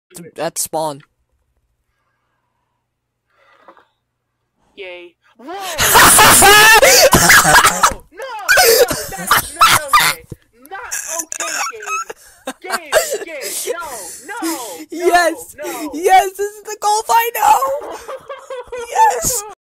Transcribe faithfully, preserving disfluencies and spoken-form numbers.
At spawn. Yay. Whoa! No! No! No! That's not okay! Not okay, game! Game! Game! No! No! No! Yes! No! Yes, this is the golf I know! Yes!